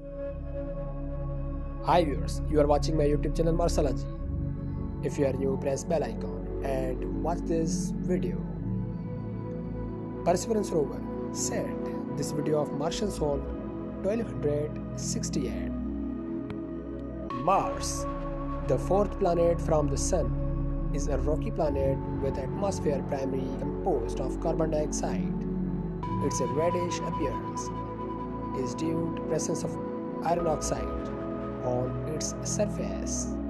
Hi viewers, you are watching my YouTube channel Marsology. If you are new, press bell icon and watch this video. Perseverance rover sent this video of Martian Sol 1268. Mars, the fourth planet from the Sun, is a rocky planet with atmosphere primarily composed of carbon dioxide. Its reddish appearance is due to presence of iron oxide on its surface.